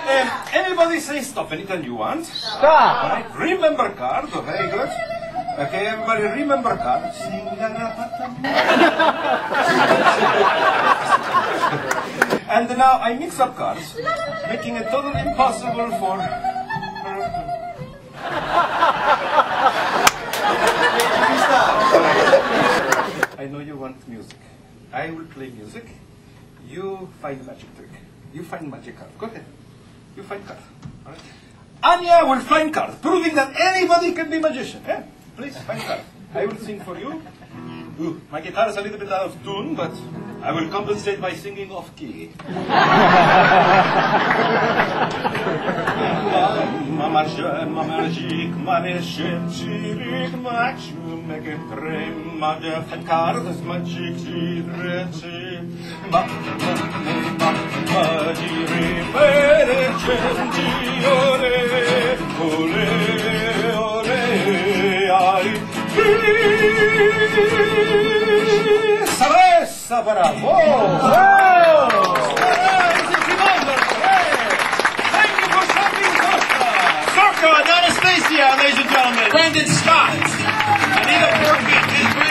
Everybody say stop anytime you want. Stop. All right. Remember card. Very good. Okay, everybody remember card. And now I mix up cards, making it totally impossible for... I know you want music. I will play music. You find magic trick. You find magic card. Go ahead. You find card. All right. Anya will find card, proving that anybody can be magician. Yeah? Please find card. I will sing for you. Ooh, my guitar is a little bit out of tune, but I will compensate by singing off key. Ma magique, ma méchant, ma tu me getrem, ma de cartes magique, tirete, ma dire, bere gentiole, ole, ole, ai, Salessa, bravo! Zorka and Anastasia, ladies and gentlemen. Brandon Scott. Anita Portman.